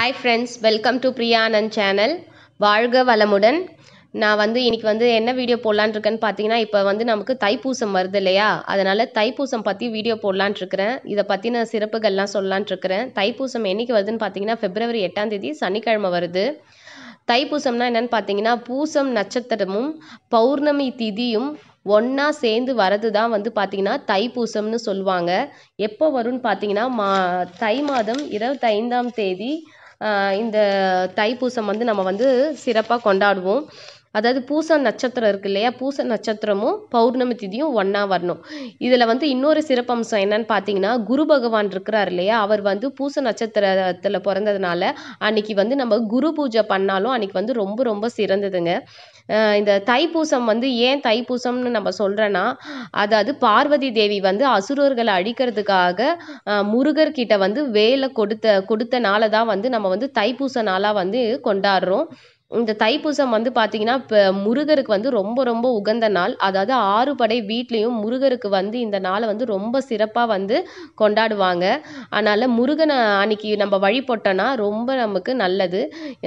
Hi friends, welcome to Priya Anand channel. வாழ்க வளமுடன். நான் இன்னைக்கு என்ன வீடியோ போடலான்னு இருக்கேன்னு பார்த்தீங்கன்னா, இப்போ நமக்கு தைப்பூசம் வருது இல்லையா, அதனால தைப்பூசம் பற்றி வீடியோ போடலான்னு இருக்கிறேன். இதை பற்றின சிறப்புகள்லாம் சொல்லலான்னு இருக்கிறேன். தைப்பூசம் என்னைக்கு வருதுன்னு பார்த்தீங்கன்னா, February 8ஆம் தேதி சனிக்கிழமை வருது. தைப்பூசம்னா என்னன்னு பார்த்தீங்கன்னா, பூசம் நட்சத்திரமும் பௌர்ணமி திதியும் ஒன்றா சேர்ந்து வரது தான் பார்த்தீங்கன்னா தைப்பூசம்னு சொல்லுவாங்க. எப்போ வரும்னு பார்த்தீங்கன்னா, தை மாதம் 25ஆம் தேதி இந்த தைப்பூசம் நம்ம சிறப்பாக கொண்டாடுவோம். அதாவது பூச நட்சத்திரம் இருக்கு இல்லையா, பூச நட்சத்திரமும் பௌர்ணமி திதியும் ஒன்றா வரணும். இதில் இன்னொரு சிறப்பம்சம் என்னன்னு பார்த்தீங்கன்னா, குரு பகவான் இருக்கிறார் இல்லையா, அவர் பூச நட்சத்திரத்தில் பிறந்ததுனால அன்னைக்கு நம்ம குரு பூஜை பண்ணாலும் அன்னைக்கு ரொம்ப ரொம்ப சிறந்ததுங்க. இந்த தைப்பூசம் ஏன் தைப்பூசம்னு நம்ம சொல்கிறேன்னா, அதாவது பார்வதி தேவி அசுரர்களை அழிக்கிறதுக்காக முருகர் கிட்ட வேலை கொடுத்தனால தான் நம்ம தைப்பூச நாளாக கொண்டாடுறோம். இந்த தைப்பூசம் பார்த்தீங்கன்னா, இப்போ முருகருக்கு ரொம்ப ரொம்ப உகந்த நாள். அதாவது 6 படை வீட்லேயும் முருகருக்கு இந்த நாளை ரொம்ப சிறப்பாக கொண்டாடுவாங்க. அதனால் முருகனை அன்னைக்கு நம்ம வழிபட்டோன்னா ரொம்ப நமக்கு நல்லது.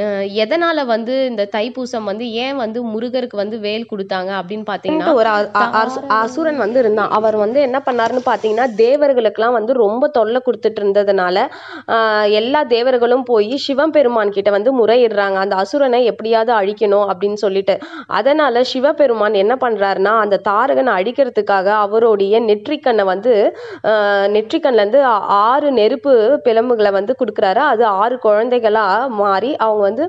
எதனால் இந்த தைப்பூசம் ஏன் முருகருக்கு வேல் கொடுத்தாங்க அப்படின்னு பார்த்தீங்கன்னா, ஒரு அசுரன் இருந்தான். அவர் என்ன பண்ணாருன்னு பார்த்தீங்கன்னா, தேவர்களுக்கெல்லாம் ரொம்ப தொல்லை கொடுத்துட்டு இருந்ததுனால எல்லா தேவர்களும் போய் சிவபெருமான் கிட்ட முறையிடுறாங்க, அந்த அசுரனை எப்படியாவது அழிக்கணும் அப்படின்னு சொல்லிட்டு. அதனால சிவபெருமான் என்ன பண்றாருன்னா, அந்த தாரகனை அழிக்கிறதுக்காக அவருடைய நெற்றிக்கண்ணை நெற்றிக்கண்ல இருந்து 6 நெருப்பு பிளம்புகளை கொடுக்குறாரு. அது 6 குழந்தைகளா மாறி அவங்க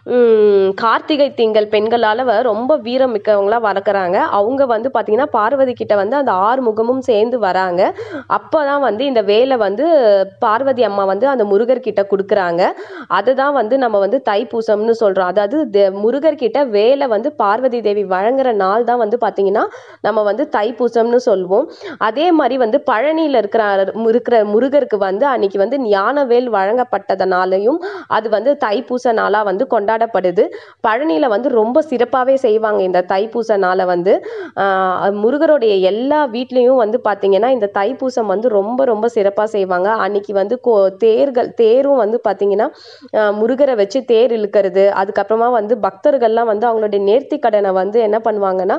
கார்த்திகை திங்கள் பெண்களால ரொம்ப வீரம் மிக்கவங்களா வளர்க்குறாங்க. அவங்க பார்த்தீங்கன்னா பார்வதி கிட்ட அந்த 6 முகமும் சேர்ந்து வராங்க. அப்போதான் இந்த வேலை பார்வதி அம்மா அந்த முருகர் கிட்ட கொடுக்குறாங்க. அதுதான் நம்ம தைப்பூசம்னு சொல்றோம். அதாவது முருகர்கிட்ட வேலை பார்வதி தேவி வழங்குற நாள் தான் பார்த்தீங்கன்னா நம்ம தைப்பூசம்னு சொல்லுவோம். அதே மாதிரி பழனியில் இருக்கிற முருகருக்கு அன்னைக்கு ஞானவேல் வழங்கப்பட்டதனாலையும் அது தைப்பூச நாளாக கொண்டாடப்படுது. பழனியில் ரொம்ப சிறப்பாகவே செய்வாங்க இந்த தைப்பூச நாளை. முருகருடைய எல்லா வீட்லேயும் பார்த்தீங்கன்னா இந்த தைப்பூசம் ரொம்ப ரொம்ப சிறப்பாக செய்வாங்க. அன்னைக்கு தேரும் பார்த்தீங்கன்னா முருகரை வச்சு தேர் இழுக்கிறது. அதுக்கப்புறமா பக்தர்கள்லாம் அவங்களுடைய நேர்த்தி கடனை என்ன பண்ணுவாங்கன்னா,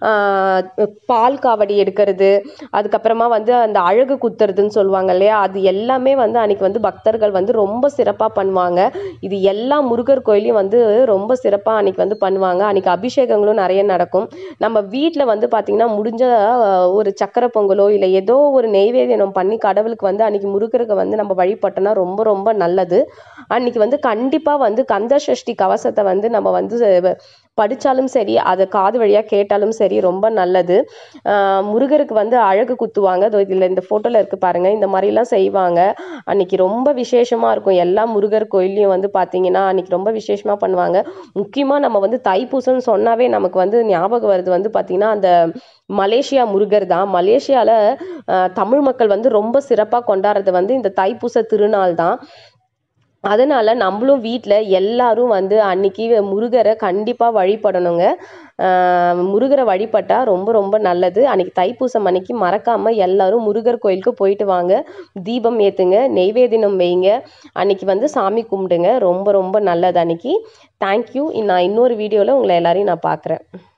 பால் காவடி எடுக்கிறது, அதுக்கப்புறமா அந்த அழகு குத்துறதுன்னு சொல்லுவாங்க இல்லையா, அது எல்லாமே அன்னைக்கு பக்தர்கள் ரொம்ப சிறப்பாக பண்ணுவாங்க. இது எல்லா முருகர் கோயிலையும் ரொம்ப சிறப்பாக அன்னைக்கு பண்ணுவாங்க. அன்னைக்கு அபிஷேகங்களும் நிறைய நடக்கும். நம்ம வீட்டில் பார்த்தீங்கன்னா முடிஞ்ச ஒரு சக்கரை பொங்கலோ இல்லை ஏதோ ஒரு நெய்வேத்தியம் பண்ணி கடவுளுக்கு அன்னைக்கு முருகருக்கு நம்ம வழிபட்டோம்னா ரொம்ப ரொம்ப நல்லது. அன்னைக்கு கண்டிப்பாக கந்த சஷ்டி கவசத்தை நம்ம படித்தாலும் சரி, அதை காது வழியாக கேட்டாலும் சரி ரொம்ப நல்லது. முருகருக்கு அழகு குத்துவாங்க. இதில் இந்த ஃபோட்டோவில் இருக்கு பாருங்க, இந்த மாதிரிலாம் செய்வாங்க. அன்னைக்கு ரொம்ப விசேஷமாக இருக்கும். எல்லா முருகர் கோயிலையும் பார்த்தீங்கன்னா அன்னைக்கு ரொம்ப விசேஷமாக பண்ணுவாங்க. முக்கியமாக நம்ம தைப்பூசம்னு சொன்னாவே நமக்கு ஞாபகம் வருது பார்த்தீங்கன்னா அந்த மலேசியா முருகர் தான். மலேசியாவில் தமிழ் மக்கள் ரொம்ப சிறப்பாக கொண்டாடுறது இந்த தைப்பூச திருநாள் தான். அதனால் நம்மளும் வீட்டில் எல்லாரும் அன்னைக்கு முருகரை கண்டிப்பாக வழிபடணுங்க. முருகரை வழிபட்டால் ரொம்ப ரொம்ப நல்லது. அன்னைக்கு தைப்பூசம் அன்னைக்கு மறக்காமல் எல்லாரும் முருகர் கோயிலுக்கு போயிட்டு வாங்க. தீபம் ஏற்றுங்க, நெய்வேத்தியம் வைங்க, அன்னைக்கு சாமி கும்பிடுங்க. ரொம்ப ரொம்ப நல்லது அன்னைக்கு. தேங்க்யூ. நான் இன்னொரு வீடியோவில் உங்களை எல்லாரையும் நான் பார்க்குறேன்.